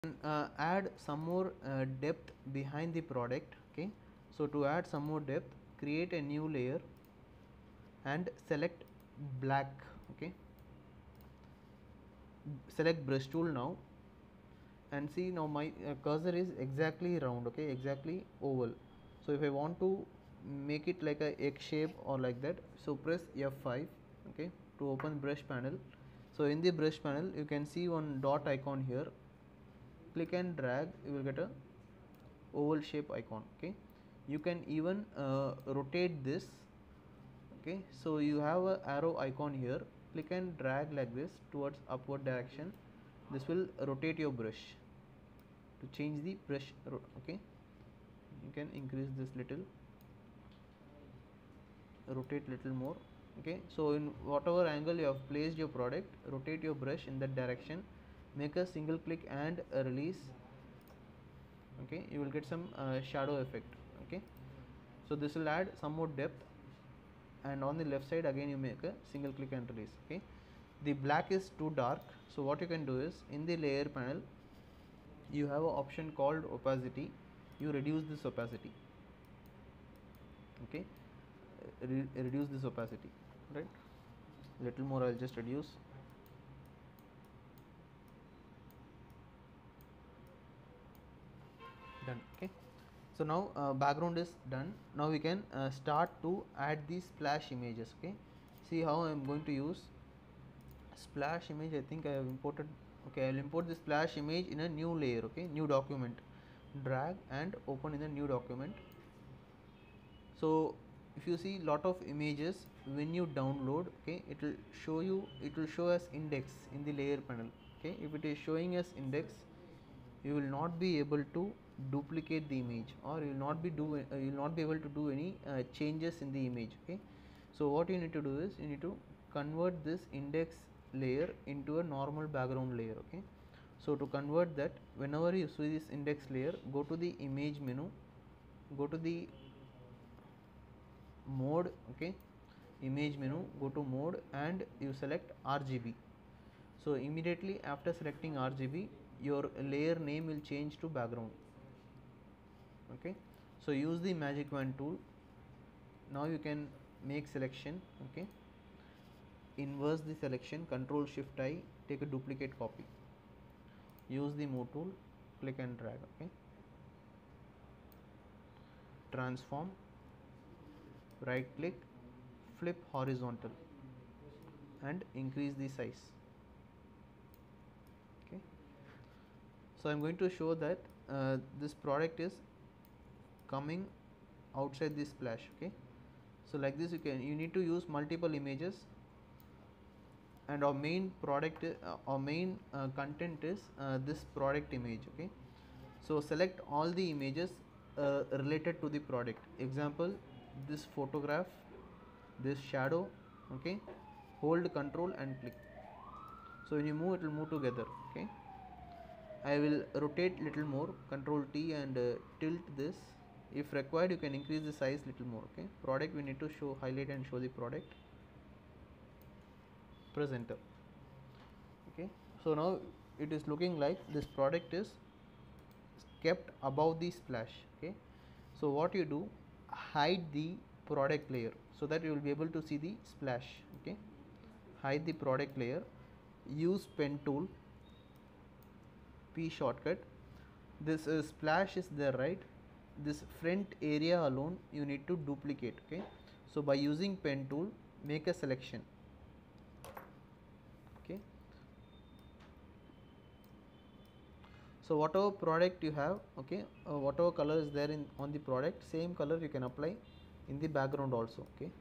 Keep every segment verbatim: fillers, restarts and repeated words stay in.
uh, add some more uh, depth behind the product. Okay, so to add some more depth, create a new layer and select black. Okay, select brush tool now, and see now my uh, cursor is exactly round. Okay, exactly oval. So if I want to make it like a egg shape or like that, so press F five. Okay, to open brush panel. So in the brush panel you can see one dot icon here. Click and drag, you will get a oval shape icon. Okay, you can even uh, rotate this. Okay, so you have a arrow icon here. Click and drag like this towards upward direction. This will rotate your brush. To change the brush, okay, you can increase this little, rotate little more. Okay, so in whatever angle you have placed your product, rotate your brush in that direction, make a single click and a release. Okay, you will get some uh, shadow effect. Okay, so this will add some more depth, and on the left side again you make a single click and release. Okay, the black is too dark, so what you can do is in the layer panel you have an option called opacity. You reduce this opacity. Okay, Re reduce this opacity, right? Little more, I'll just reduce. Done. Okay, so now uh, background is done. Now we can uh, start to add these splash images. Okay, see how I am going to use splash image. I think I have imported. Okay, I'll import the splash image in a new layer. Okay, new document, drag and open in a new document. So if you see lot of images, when you download, okay, it will show you, it will show as index in the layer panel. Okay, if it is showing as index, you will not be able to duplicate the image, or you will not be do uh, you will not be able to do any uh, changes in the image. Okay, so what you need to do is you need to convert this index layer into a normal background layer. Okay, so to convert that, whenever you see this index layer, go to the image menu, go to the mode. Okay, image menu, go to mode and you select R G B. So immediately after selecting R G B, your layer name will change to background. Okay, so use the magic wand tool. Now you can make selection. Okay, inverse the selection, control shift I, take a duplicate copy, use the move tool, click and drag. Okay, transform, right click, flip horizontal and increase the size. Okay, so I'm going to show that uh, this product is coming outside this splash. Okay, so like this you can, you need to use multiple images, and our main product uh, our main uh, content is uh, this product image. Okay, so select all the images uh, related to the product. Example, this photograph, this shadow. Okay, hold control and click. So when you move, it will move together. Okay, I will rotate little more, control T and uh, tilt this. If required, you can increase the size little more. Okay, product, we need to show, highlight and show the product. Press enter. Okay, so now it is looking like this product is kept above the splash. Okay, so what you do, hide the product layer so that you will be able to see the splash. Okay, hide the product layer, use pen tool, P shortcut. This uh, splash is there, right? This front area alone you need to duplicate. Okay, so by using pen tool, make a selection. Okay, so whatever product you have, okay, uh, whatever color is there in on the product, same color you can apply in the background also. Okay,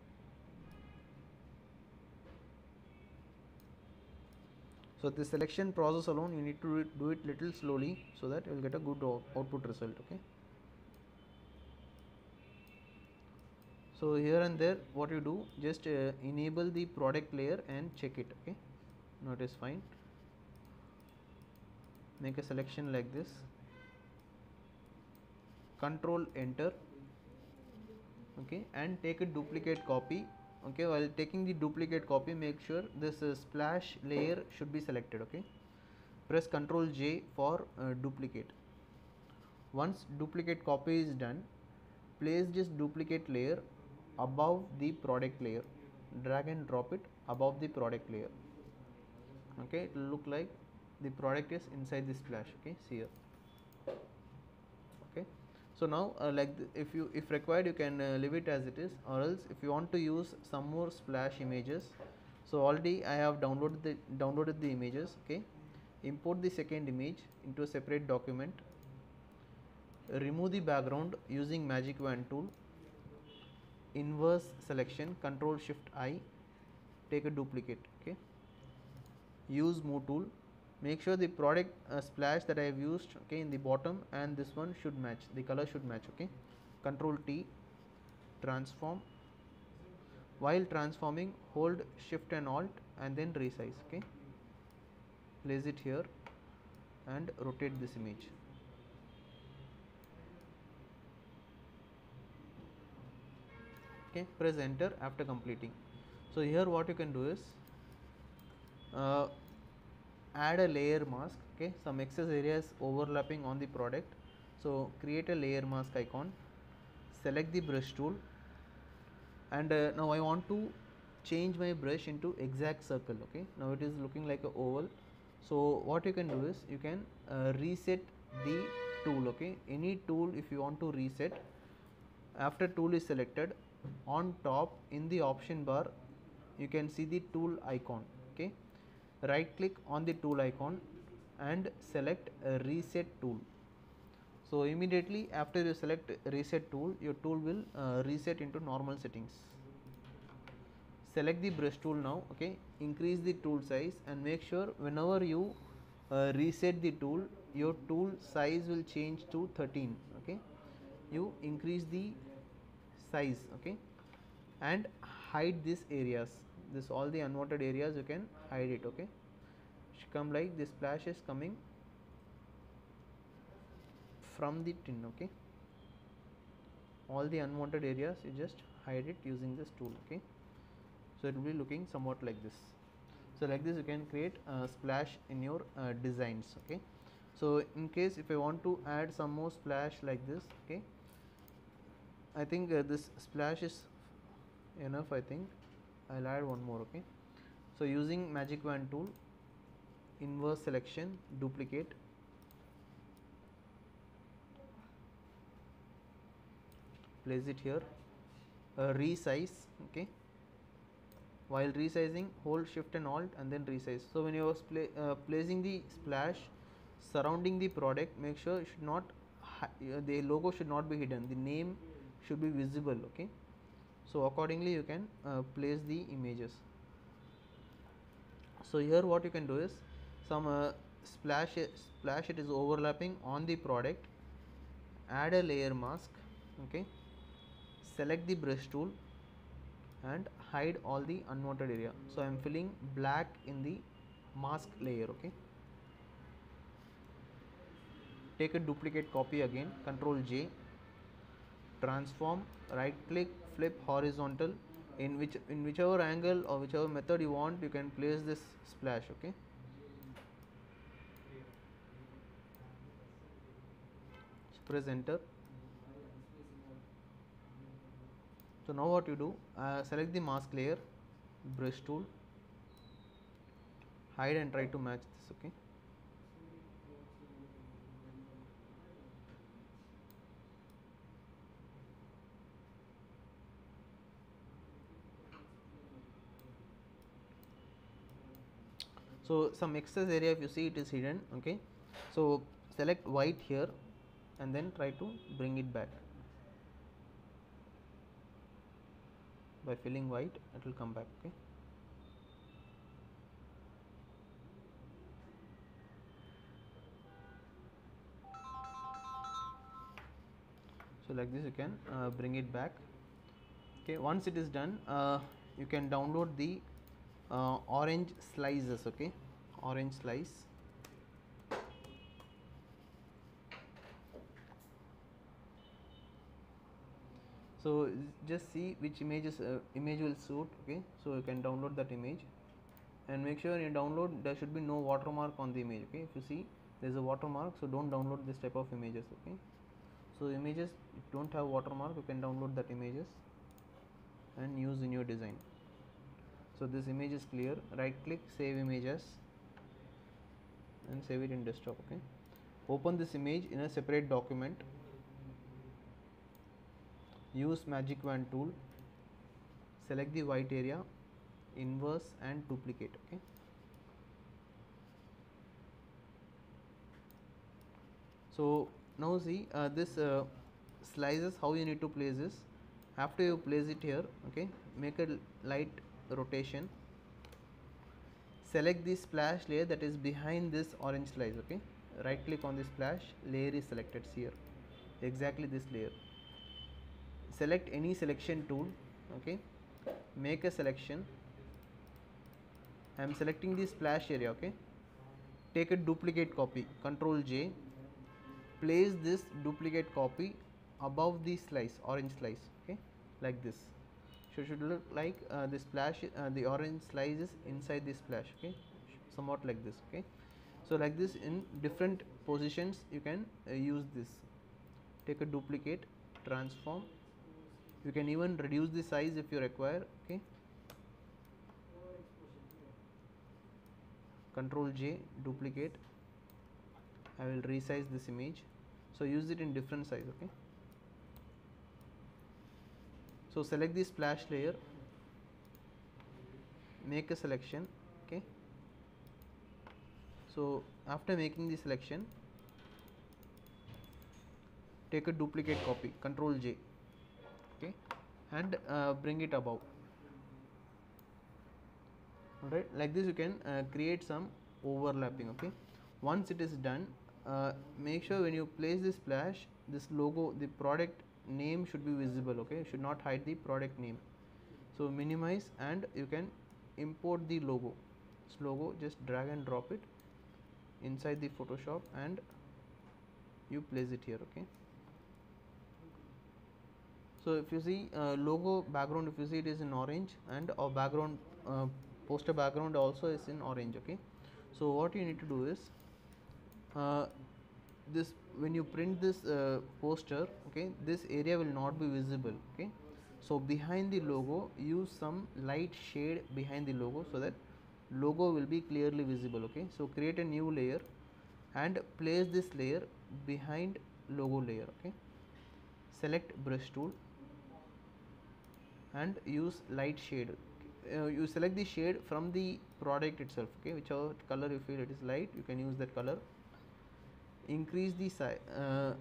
so the selection process alone you need to do it little slowly so that you will get a good output result. Okay, so here and there what you do, just uh, enable the product layer and check it. Okay, now it is fine. Make a selection like this, control enter. Okay, and take a duplicate copy. Okay, while taking the duplicate copy, make sure this uh, splash layer should be selected. Okay, press Ctrl J for uh, duplicate. Once duplicate copy is done, place this duplicate layer above the product layer. Drag and drop it above the product layer. Okay, it will look like the product is inside the splash. Okay, see here. Okay, so now uh, like the, if you if required you can uh, leave it as it is, or else if you want to use some more splash images, so already I have downloaded the downloaded the images. Okay, import the second image into a separate document, remove the background using magic wand tool, inverse selection, Control Shift I, take a duplicate. Okay, use move tool, make sure the product uh, splash that I have used, okay, in the bottom and this one should match, the color should match. Okay, Control T, transform. While transforming, hold Shift and Alt and then resize. Okay, place it here and rotate this image. Okay, press enter after completing. So here what you can do is uh, add a layer mask. Okay, some excess areas overlapping on the product, so create a layer mask icon, select the brush tool, and uh, now I want to change my brush into exact circle. Okay, now it is looking like a oval. So what you can do is you can uh, reset the tool. Okay, any tool if you want to reset, after tool is selected, on top in the option bar you can see the tool icon. Okay, right click on the tool icon and select a reset tool. So immediately after you select reset tool, your tool will uh, reset into normal settings. Select the brush tool now. Okay, increase the tool size and make sure whenever you uh, reset the tool, your tool size will change to thirteen. Okay, you increase the size. Okay, and hide these areas, this all the unwanted areas you can hide it. Okay, should come like this, splash is coming from the tin. Okay, all the unwanted areas you just hide it using this tool. Okay, so it will be looking somewhat like this. So like this you can create a splash in your uh, designs. Okay, so in case if I want to add some more splash like this, okay, I think uh, this splash is enough. I think I'll add one more. Okay, so using magic wand tool, inverse selection, duplicate, place it here, uh, resize. Okay, while resizing, hold Shift and Alt and then resize. So when you are pla uh, placing the splash surrounding the product, make sure it should not uh, the logo should not be hidden, the name should be visible. Okay, so accordingly you can uh, place the images. So here what you can do is some uh, splash splash it is overlapping on the product, add a layer mask. Okay, select the brush tool and hide all the unwanted area. So I am filling black in the mask layer. Okay, take a duplicate copy again, Control J, transform, right click, flip horizontal, in which in whichever angle or whichever method you want you can place this splash. Okay, so press enter. So now what you do, uh, select the mask layer, brush tool, hide and try to match this. Okay, so some excess area if you see it is hidden. Okay, so select white here and then try to bring it back. By filling white it will come back. Okay, so like this you can uh, bring it back. Okay, once it is done, uh, you can download the uh, orange slices. Okay, orange slice. So just see which images uh, image will suit. Okay, so you can download that image. and make sure when you download there should be no watermark on the image. Okay, if you see there is a watermark, so don't download this type of images. Okay, so images don't have watermark, you can download that images and use in your design. So this image is clear. Right click, save images and save it in desktop. Okay, open this image in a separate document, use magic wand tool, select the white area, inverse and duplicate. Okay, so now see uh, this uh, slices, how you need to place this. After you place it here, okay, make a light rotation, select the splash layer that is behind this orange slice. Okay, right click on the splash layer is selected here, exactly this layer. Select any selection tool. Okay, make a selection. I am selecting the splash area. Okay, take a duplicate copy, control J, place this duplicate copy above the slice, orange slice. Okay, like this. So should look like uh, the splash, uh, the orange slice is inside the splash. Okay, somewhat like this. Okay, so like this in different positions you can uh, use this. Take a duplicate, transform. You can even reduce the size if you require. Okay, control J, duplicate. I will resize this image, so use it in different size. Okay, so select the splash layer, make a selection. Okay, so after making the selection, take a duplicate copy, control J. Okay, and uh, bring it above. Alright, like this you can uh, create some overlapping. Okay, once it is done, uh, make sure when you place this splash, this logo, the product name should be visible. Okay, you should not hide the product name. So minimize and you can import the logo. This logo, just drag and drop it inside the Photoshop and you place it here. Okay, so if you see uh, logo background, if you see it is in orange, and our background uh, poster background also is in orange. Okay, so what you need to do is uh, this, when you print this uh, poster, okay, this area will not be visible. Okay, so behind the logo use some light shade behind the logo so that logo will be clearly visible. Okay, so create a new layer and place this layer behind logo layer. Okay, select brush tool and use light shade. Uh, you select the shade from the product itself. Okay, whichever color you feel it is light, you can use that color. Increase the size, uh,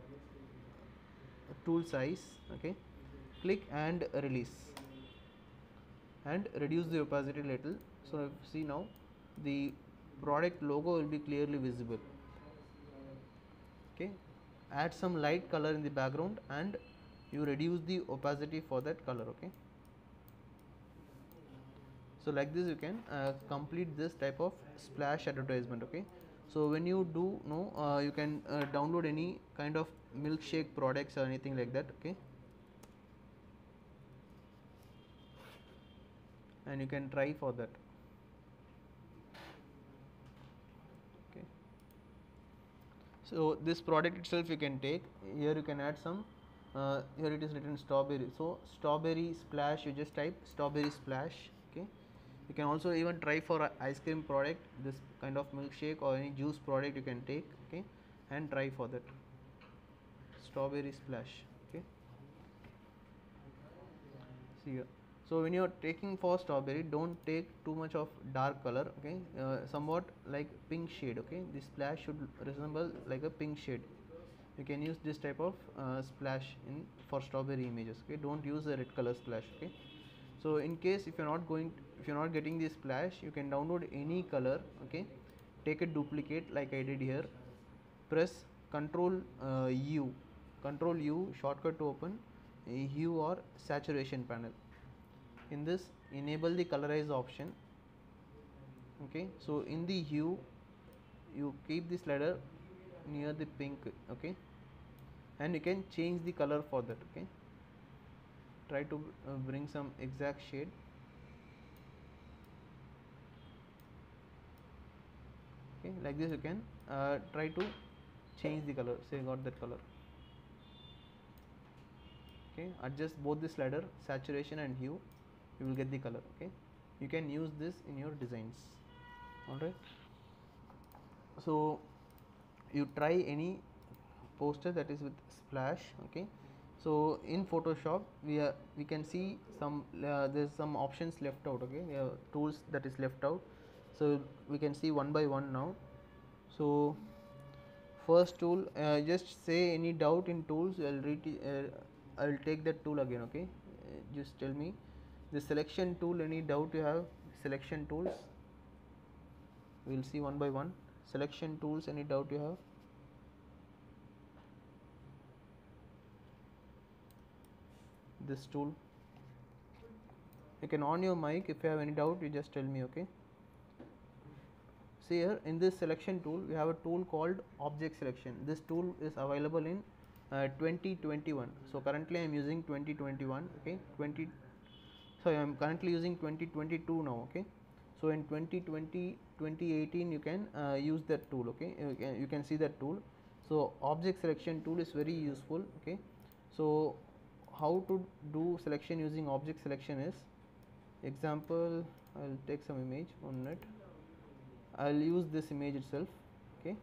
tool size. Okay, click and release and reduce the opacity little. So see now the product logo will be clearly visible. Okay, add some light color in the background and you reduce the opacity for that color. Okay, so like this you can uh, complete this type of splash advertisement. Okay, so when you do know uh, you can uh, download any kind of milkshake products or anything like that. Okay, and you can try for that. Okay, so this product itself you can take here, you can add some uh, here it is written strawberry, so strawberry splash, you just type strawberry splash. Okay, you can also even try for a ice cream product, this kind of milkshake or any juice product you can take. Okay, and try for that strawberry splash. Okay, see here. So when you are taking for strawberry, don't take too much of dark color. Okay, uh, somewhat like pink shade. Okay, the splash should resemble like a pink shade. You can use this type of uh, splash in for strawberry images. Okay, don't use a red color splash. Okay, so in case if you're not going, if you're not getting this splash, you can download any color. Okay, take a duplicate like I did here, press Control uh, U, Control U shortcut to open a hue or saturation panel. In this, enable the colorize option. Okay, so in the hue you keep the slider near the pink. Okay, and you can change the color for that. Okay, try to uh, bring some exact shade. Okay, like this you can uh, try to change the color. Say got that color. Okay, adjust both the slider, saturation and hue, you will get the color. Okay, you can use this in your designs. Alright, so you try any poster that is with splash. Okay, so in Photoshop we are we can see some uh, there's some options left out. Okay, we have tools that is left out, so we can see one by one now. So first tool, uh, just say any doubt in tools, I'll read uh, I'll take that tool again. Okay, uh, just tell me the selection tool, any doubt you have. Selection tools, we'll see one by one. Selection tools, any doubt you have. This tool, you can on your mic. If you have any doubt, you just tell me. Okay, see here in this selection tool we have a tool called object selection. This tool is available in uh, twenty twenty-one. So currently I am using twenty twenty-one. Okay, twenty so I am currently using twenty twenty-two now. Okay, so in twenty twenty, twenty eighteen you can uh, use that tool. Okay, you can, you can see that tool. So object selection tool is very useful. Okay, so how to do selection using object selection is, example, I'll take some image, one minute. I'll use this image itself. Okay,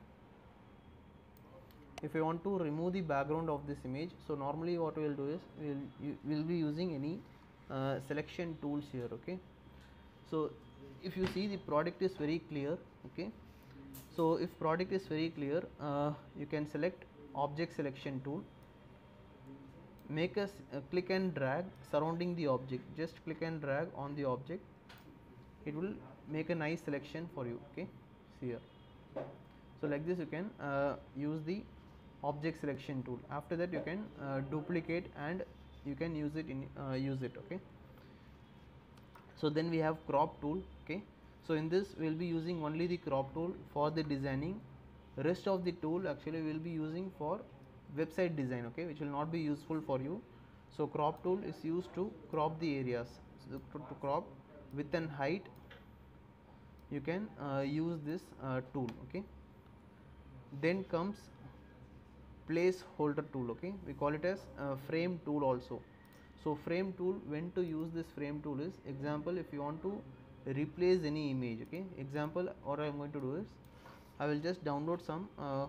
if I want to remove the background of this image, so normally what we will do is we'll will be using any uh, selection tools here. Okay, so if you see the product is very clear. Okay, so if product is very clear, uh, you can select object selection tool, make a uh, click and drag surrounding the object. Just click and drag on the object, it will make a nice selection for you. Okay, see here. So like this you can uh, use the object selection tool. After that you can uh, duplicate and you can use it in uh, use it. Okay, so then we have crop tool. Okay, so in this we will be using only the crop tool for the designing. Rest of the tool actually we will be using for website design. Okay, which will not be useful for you. So crop tool is used to crop the areas. So to, to crop width and height, you can uh, use this uh, tool. Okay, then comes placeholder tool. Okay, we call it as uh, frame tool also. So frame tool, when to use this frame tool is, example, if you want to replace any image. Okay, example, what I am going to do is I will just download some uh,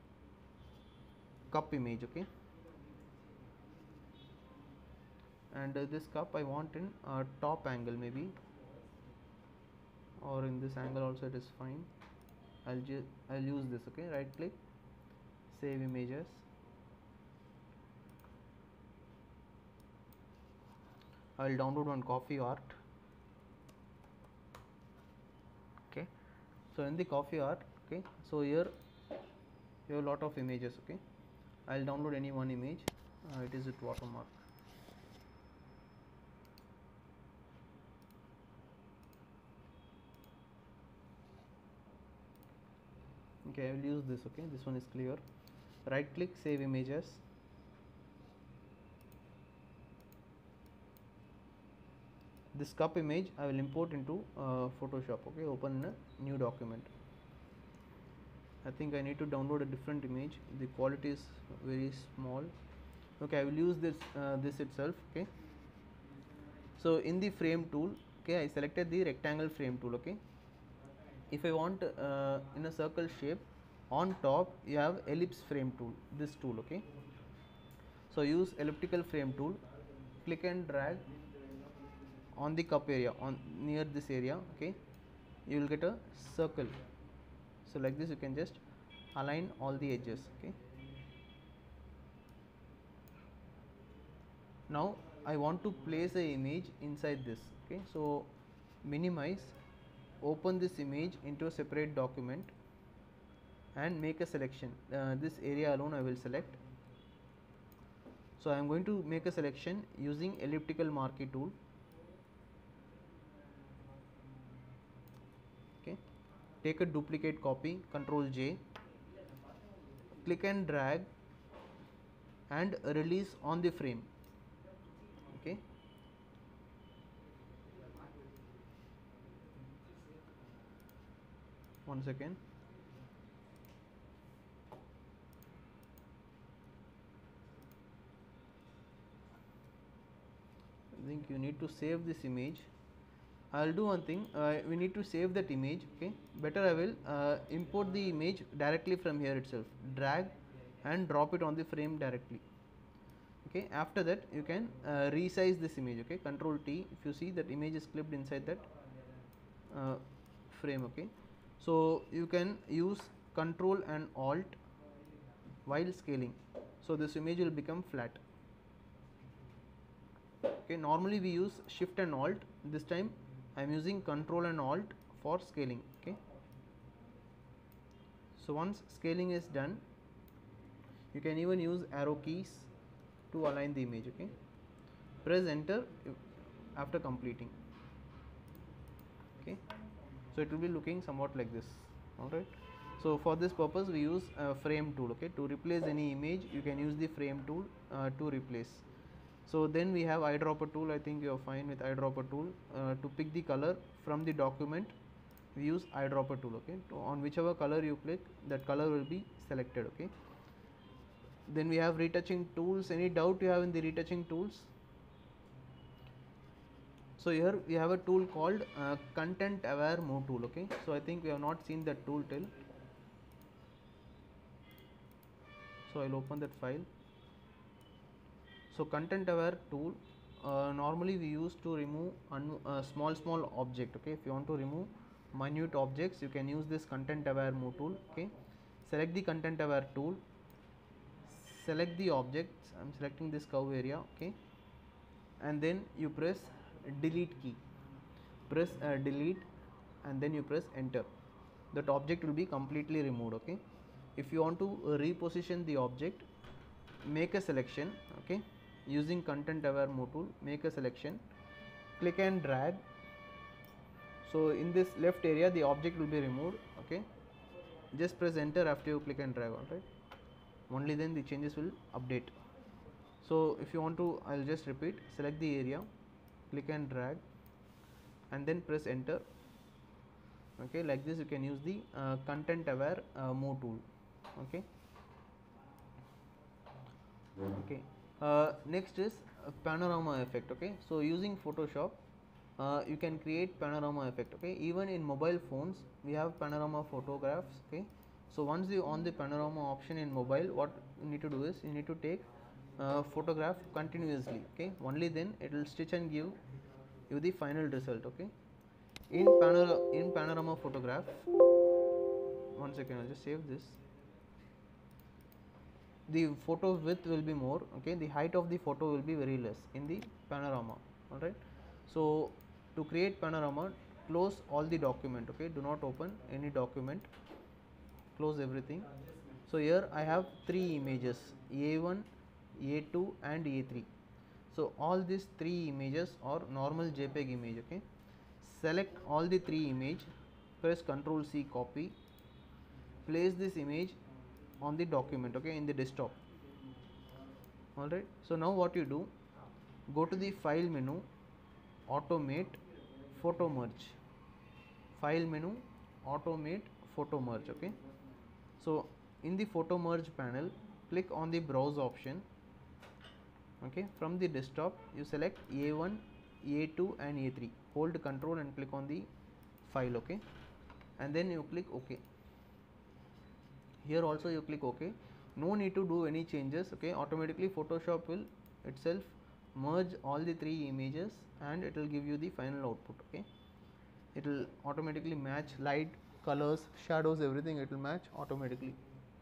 cup image. Okay, and uh, this cup I want in uh, top angle maybe, or in this angle also it is fine. I'll just I'll use this. Okay, right click, save images. I will download one coffee art. Okay, so in the coffee art, okay, so here you have a lot of images. Okay, I will download any one image. Uh, it is with watermark. Okay, I will use this. Okay, this one is clear. Right click, save images. This cup image I will import into uh, Photoshop. Okay, open a new document. I think I need to download a different image. The quality is very small. Okay, I will use this uh, this itself. Okay, so in the frame tool, okay, I selected the rectangle frame tool. Okay, if I want uh, in a circle shape, on top you have ellipse frame tool, this tool. Okay, so use elliptical frame tool, click and drag on the cup area, on near this area. Okay, you will get a circle. So like this you can just align all the edges. Okay, now I want to place a image inside this. Okay, so minimize, open this image into a separate document and make a selection. Uh, this area alone I will select. So I am going to make a selection using elliptical marquee tool. Okay, take a duplicate copy, control J, click and drag and release on the frame. Okay, one second. think you need to save this image. I'll do one thing, uh, we need to save that image. Okay, better I will uh, import the image directly from here itself, drag and drop it on the frame directly. Okay, after that you can uh, resize this image. Okay, control T, if you see that image is clipped inside that uh, frame. Okay, so you can use control and alt while scaling, so this image will become flat. Okay, normally we use shift and alt, this time I am using control and alt for scaling. Okay, so once scaling is done, you can even use arrow keys to align the image. Okay, press enter after completing. Okay, so it will be looking somewhat like this. Alright, so for this purpose we use a frame tool. Okay, to replace any image you can use the frame tool uh, to replace. So then we have eyedropper tool. I think you are fine with eyedropper tool. Uh, to pick the color from the document we use eyedropper tool. Okay, to on whichever color you click, that color will be selected. Okay, then we have retouching tools. Any doubt you have in the retouching tools? So here we have a tool called uh, content aware move tool. Okay, so I think we have not seen that tool till. So I'll open that file. So content aware tool, uh, normally we use to remove uh, small small object. Okay, if you want to remove minute objects, you can use this content aware move tool. Okay, select the content aware tool, select the objects. I'm selecting this curve area. Okay, and then you press delete key, press uh, delete and then you press enter. That object will be completely removed. Okay, if you want to reposition the object, make a selection. Okay, using content aware move tool, make a selection, click and drag. So in this left area the object will be removed. Okay, just press enter after you click and drag. Alright, only then the changes will update. So if you want to, I'll just repeat, select the area, click and drag and then press enter. Okay, like this you can use the uh, content aware uh, move tool. Okay, okay. Uh, next is uh, panorama effect. Okay, so using Photoshop uh, you can create panorama effect. Okay, even in mobile phones we have panorama photographs. Okay, so once you on the panorama option in mobile, what you need to do is you need to take uh, photograph continuously. Okay, only then it will stitch and give you the final result. Okay, in panora in panorama photograph, one second, I'll just save this. The photo width will be more. Okay, the height of the photo will be very less in the panorama. Alright, so to create panorama, close all the document. Okay, do not open any document, close everything. So here I have three images, A one, A two and A three. So all these three images are normal JPEG image. Okay, select all the three image, press Ctrl C, copy, place this image on the document. Okay, in the desktop. Alright, so now what you do, go to the file menu, automate, photo merge, file menu, automate, photo merge. Okay, so in the photo merge panel, click on the browse option. Okay, from the desktop you select A one, A two and A three, hold control and click on the file. Okay, and then you click OK. Here also you click OK. No need to do any changes. Okay, automatically Photoshop will itself merge all the three images and it will give you the final output. Okay, it will automatically match light, colors, shadows, everything it will match automatically.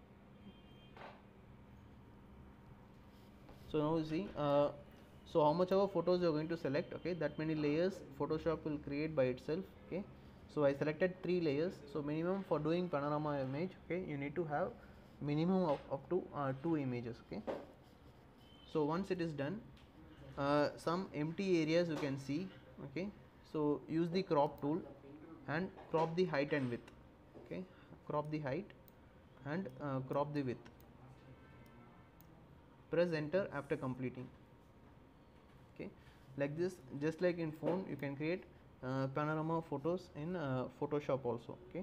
So now you see, uh, so how much of photos you are going to select. Okay, that many layers Photoshop will create by itself. Okay, so I selected three layers. So minimum for doing panorama image, okay, you need to have minimum of up to uh, two images. Okay, so once it is done, uh, some empty areas you can see. Okay, so use the crop tool and crop the height and width. Okay, crop the height and uh, crop the width. Press enter after completing. Okay, like this, just like in phone you can create uh, panorama photos in uh, Photoshop also. Okay,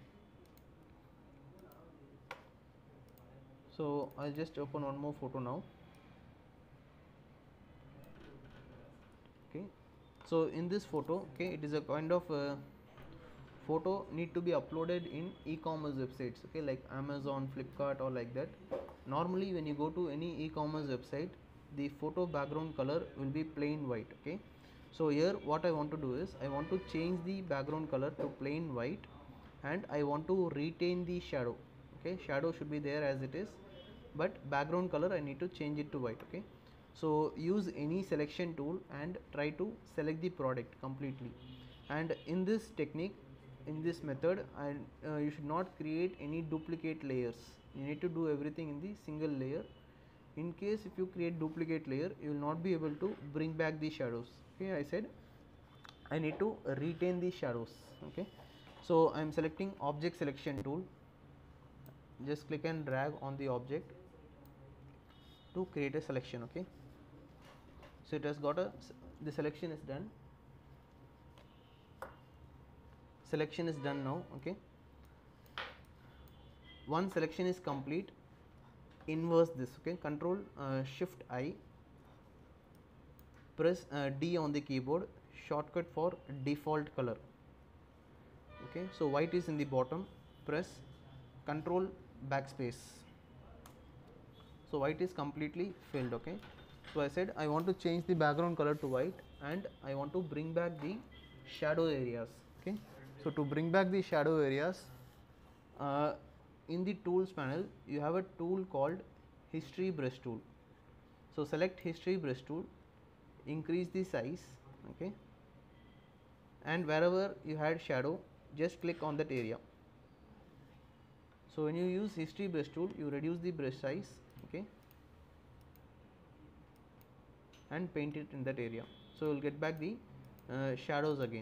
so I'll just open one more photo now. Okay, So in this photo, okay, it is a kind of uh, photo need to be uploaded in e-commerce websites, okay, like Amazon, Flipkart or like that. Normally when you go to any e-commerce website, the photo background color will be plain white, okay. So here what I want to do is I want to change the background color to plain white, and I want to retain the shadow, okay. Shadow should be there as it is, but background color I need to change it to white, okay. So use any selection tool and try to select the product completely. And in this technique, in this method, and uh, you should not create any duplicate layers. You need to do everything in the single layer. In case if you create duplicate layer, you will not be able to bring back the shadows, okay. I said I need to retain the shadows, okay. So I am selecting object selection tool, just click and drag on the object to create a selection, okay. So it has got a, the selection is done, selection is done now, okay. Once selection is complete, inverse this, okay. Control uh, shift I, press uh, D on the keyboard, shortcut for default color, okay. So white is in the bottom, press control backspace, so white is completely filled, okay. So I said I want to change the background color to white, and I want to bring back the shadow areas, okay. So to bring back the shadow areas, uh, in the tools panel you have a tool called history brush tool. So select history brush tool, increase the size, okay, and wherever you had shadow, just click on that area. So when you use history brush tool, you reduce the brush size, okay, and paint it in that area. So you will get back the uh, shadows again,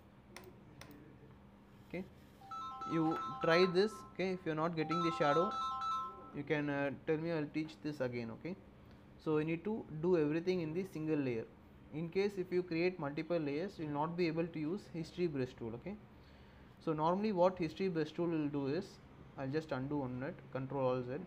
okay. You try this, okay. If you are not getting the shadow, you can uh, tell me, I will teach this again, okay. So you need to do everything in the single layer. In case if you create multiple layers, you will not be able to use history brush tool, okay. So normally what history brush tool will do is, I will just undo on it, control alt Z.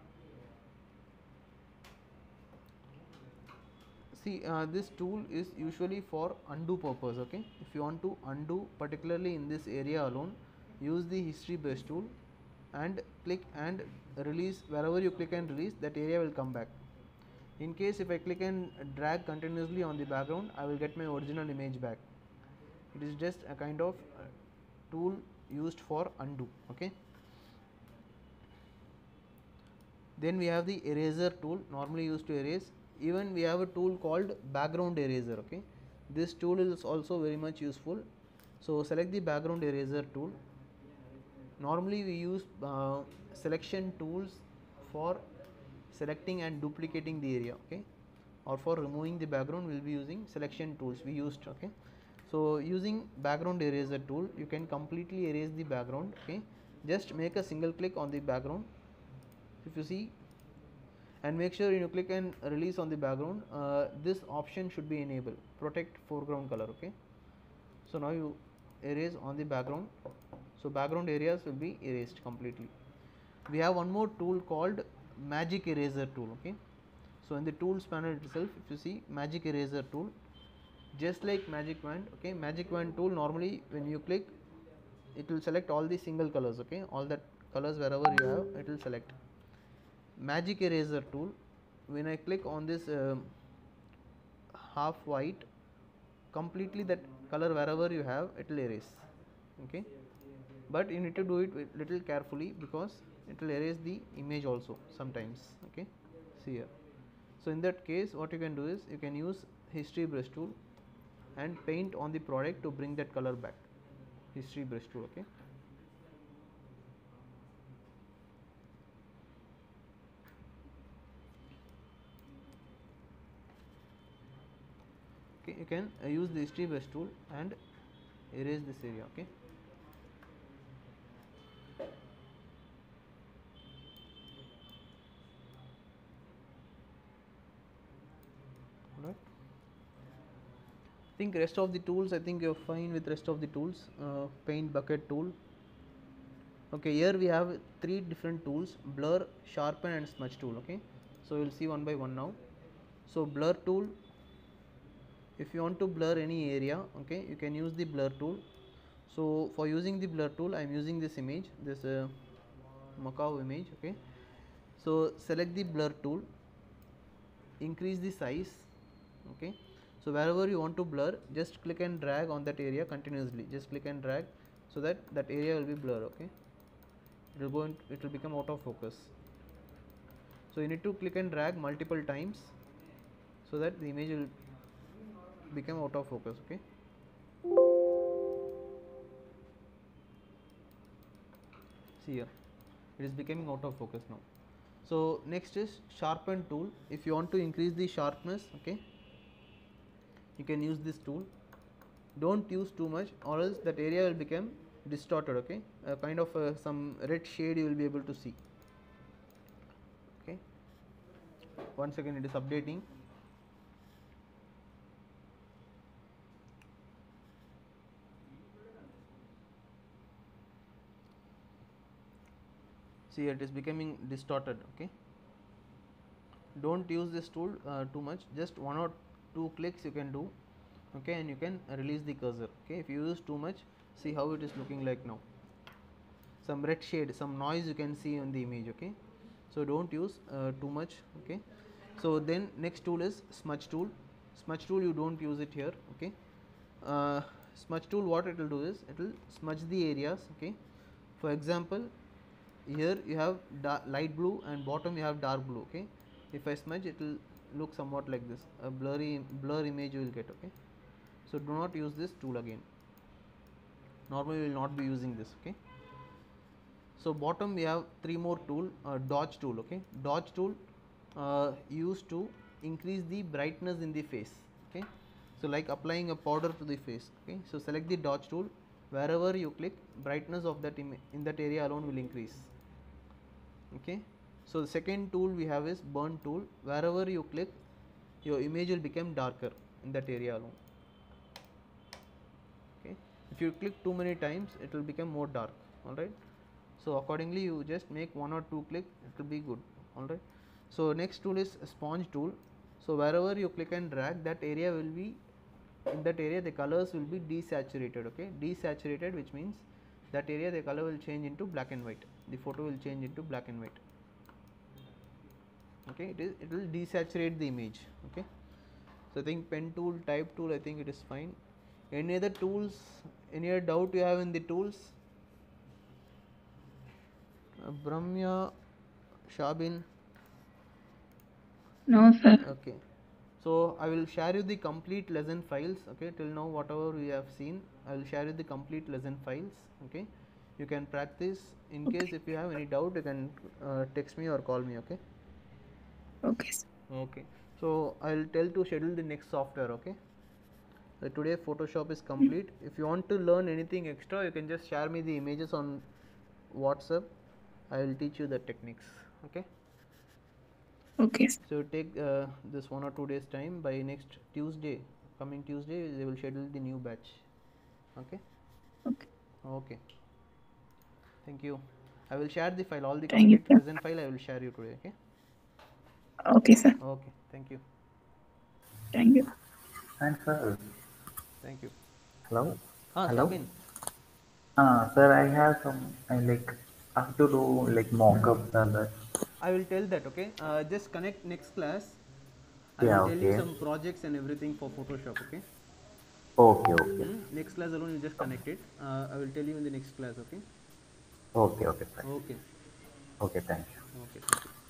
See, uh, this tool is usually for undo purpose, okay. If you want to undo particularly in this area alone, use the history brush tool and click and release. Wherever you click and release, that area will come back. In case if I click and drag continuously on the background, I will get my original image back. It is just a kind of uh, tool used for undo, okay. Then we have the eraser tool, normally used to erase. Even we have a tool called background eraser, okay. This tool is also very much useful. So select the background eraser tool. Normally we use uh, selection tools for selecting and duplicating the area, okay, or for removing the background we will be using selection tools we used, okay. So using background eraser tool, you can completely erase the background, okay. Just make a single click on the background, if you see, and make sure you click and release on the background. Uh, this option should be enabled, protect foreground color, okay. So now you erase on the background, so background areas will be erased completely. We have one more tool called magic eraser tool, okay. So in the tools panel itself, if you see magic eraser tool, just like magic wand, okay. Magic wand tool, normally when you click, it will select all the single colors, okay, all that colors wherever you have, it will select. Magic eraser tool, when I click on this uh, half white, completely that color wherever you have, it will erase, okay. But you need to do it with little carefully, because it will erase the image also sometimes, okay. See here. So in that case, what you can do is, you can use history brush tool and paint on the product to bring that color back. History brush tool, okay. Okay, you can uh, use the history brush tool and erase this area, okay. Alright. I think rest of the tools, I think you're fine with rest of the tools. Uh, paint bucket tool. Okay, here we have three different tools: blur, sharpen and smudge tool, okay. So we'll see one by one now. So blur tool, if you want to blur any area, okay, you can use the blur tool. So for using the blur tool, I am using this image, this uh, Macau image, okay. So select the blur tool, increase the size, okay. So wherever you want to blur, just click and drag on that area continuously, just click and drag, so that that area will be blur, okay. It will go and it will become out of focus. So you need to click and drag multiple times, so that the image will become out of focus, okay. See here, it is becoming out of focus now. So next is sharpen tool. If you want to increase the sharpness, okay, you can use this tool. Don't use too much, or else that area will become distorted, okay. Uh, kind of uh, some red shade you will be able to see, okay. One second, it is updating. See, it is becoming distorted, okay. Don't use this tool uh, too much, just one or two clicks you can do, okay, and you can release the cursor, okay. If you use too much, see how it is looking like now, some red shade, some noise you can see on the image, okay. So don't use uh, too much, okay. So then next tool is smudge tool. Smudge tool, you don't use it here, okay. Uh, smudge tool, what it will do is, it will smudge the areas, okay. For example, here you have light blue and bottom you have dark blue, okay. If I smudge, it will look somewhat like this, a blurry blur image you will get, okay. So do not use this tool again, normally we will not be using this, okay. So bottom we have three more tool, uh, dodge tool, okay. Dodge tool uh, used to increase the brightness in the face, okay. So like applying a powder to the face, okay. So select the dodge tool, wherever you click, brightness of that in that area alone will increase, okay. So the second tool we have is burn tool, wherever you click, your image will become darker in that area alone, okay. If you click too many times, it will become more dark, alright. So accordingly you just make one or two click, it will be good, alright. So next tool is sponge tool. So wherever you click and drag, that area will be, in that area the colors will be desaturated, okay. Desaturated, which means that area the color will change into black and white, the photo will change into black and white, okay. It is, it will desaturate the image, okay. So I think pen tool, type tool, I think it is fine. Any other tools, any other doubt you have in the tools? uh, Brahmya, Shabin? No, sir. Okay. So I will share you the complete lesson files, okay. Till now whatever we have seen, I will share you the complete lesson files, okay. You can practice. In Okay. case if you have any doubt, you can uh, text me or call me, okay. Okay, sir. Okay. So I will tell to schedule the next software, okay. So today Photoshop is complete. If you want to learn anything extra, you can just share me the images on WhatsApp. I will teach you the techniques, okay. Okay, sir. So take uh, this one or two days time. By next Tuesday, coming Tuesday, they will schedule the new batch, okay. Okay. Okay, thank you. I will share the file, all the Thank you, complete sir. lesson file I will share you today, okay. Okay, sir. Okay, thank you. Thank you. And sir, Thank you. hello, Ah, hello. Shabin. Uh, sir, I have some I like I have to do like mock-ups and that. I will tell that, okay. Uh, just connect next class. I will Yeah, tell you okay, some projects and everything for Photoshop, okay. okay, okay, Hmm? Next class alone you just connect it. Uh, I will tell you in the next class, okay. okay, okay, fine. Okay. Okay, thank you. Okay. Thank you.